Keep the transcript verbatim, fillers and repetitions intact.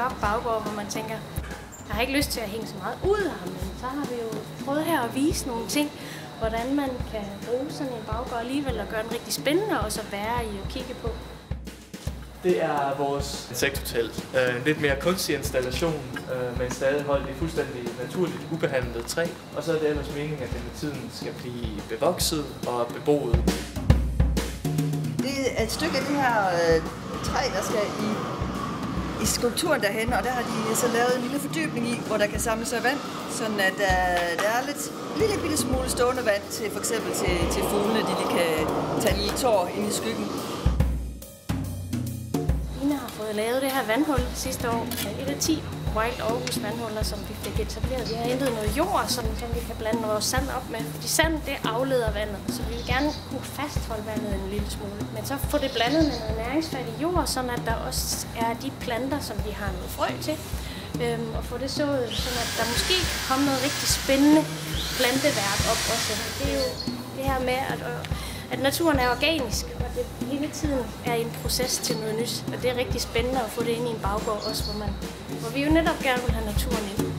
mørk baggård, hvor man tænker, jeg har ikke lyst til at hænge så meget ud af ham, men så har vi jo prøvet her at vise nogle ting, hvordan man kan bruge sådan en baggård alligevel og gøre den rigtig spændende og så være i at kigge på. Det er vores insekthotel. En lidt mere kunstig installation, men stadig holdt i fuldstændig naturligt ubehandlet træ. Og så er det ellers meningen, at det med tiden skal blive bevokset og beboet. Det er et stykke af det her øh, træ, der skal i, i skulpturen derhen, og der har de så lavet en lille fordybning i, hvor der kan samle sig vand, sådan at øh, der er lidt lille bitte smule stående vand til for eksempel til, til fuglene, de lige kan tage en lille tår ind i skyggen. Har fået lavet det her vandhul sidste år. Et af ti Wild Aarhus vandhuller, som vi fik etableret. Vi har hentet noget jord, som, som vi kan blande vores sand op med. Fordi sand, det afleder vandet, så vi vil gerne kunne fastholde vandet en lille smule. Men så få det blandet med noget næringsfattig jord, sådan at der også er de planter, som vi har noget frø til. Øhm, og få det sået, sådan at der måske kan komme noget rigtig spændende planteværk op også. Det er jo det her med, at, at naturen er organisk, og det hele tiden er en proces til noget nyt. Og det er rigtig spændende at få det ind i en baggård også, hvor, man, hvor vi jo netop gerne vil have naturen ind.